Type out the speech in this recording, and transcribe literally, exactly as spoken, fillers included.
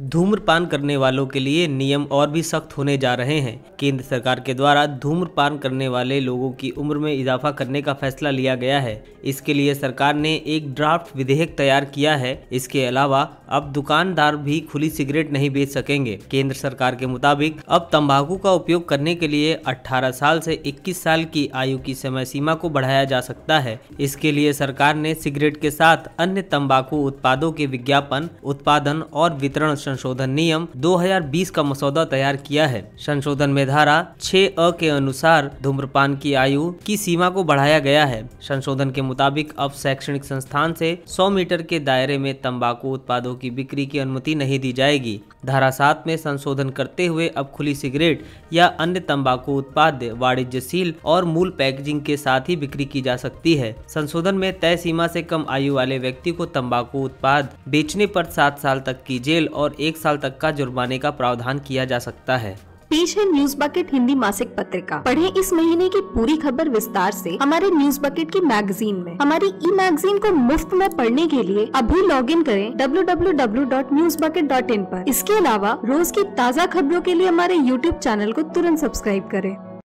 धूम्रपान करने वालों के लिए नियम और भी सख्त होने जा रहे हैं। केंद्र सरकार के द्वारा धूम्रपान करने वाले लोगों की उम्र में इजाफा करने का फैसला लिया गया है। इसके लिए सरकार ने एक ड्राफ्ट विधेयक तैयार किया है। इसके अलावा अब दुकानदार भी खुली सिगरेट नहीं बेच सकेंगे। केंद्र सरकार के मुताबिक अब तंबाकू का उपयोग करने के लिए अठारह साल से इक्कीस साल की आयु की समय सीमा को बढ़ाया जा सकता है। इसके लिए सरकार ने सिगरेट के साथ अन्य तंबाकू उत्पादों के विज्ञापन, उत्पादन और वितरण संशोधन नियम दो हज़ार बीस का मसौदा तैयार किया है। संशोधन में धारा छह अ के अनुसार धूम्रपान की आयु की सीमा को बढ़ाया गया है। संशोधन के मुताबिक अब शैक्षणिक संस्थान से सौ मीटर के दायरे में तंबाकू उत्पादों की बिक्री की अनुमति नहीं दी जाएगी। धारा सात में संशोधन करते हुए अब खुली सिगरेट या अन्य तंबाकू उत्पाद वाणिज्यशील और मूल पैकेजिंग के साथ ही बिक्री की जा सकती है। संशोधन में तय सीमा से कम आयु वाले व्यक्ति को तंबाकू उत्पाद बेचने पर सात साल तक की जेल और एक साल तक का जुर्माने का प्रावधान किया जा सकता है। पेश है न्यूज बकेट हिंदी मासिक पत्रिका। पढ़ें इस महीने की पूरी खबर विस्तार से हमारे न्यूज बकेट की मैगजीन में। हमारी ई मैगजीन को मुफ्त में पढ़ने के लिए अभी लॉग इन करें W W W dot news bucket dot in पर। इसके अलावा रोज की ताज़ा खबरों के लिए हमारे यूट्यूब चैनल को तुरंत सब्सक्राइब करें।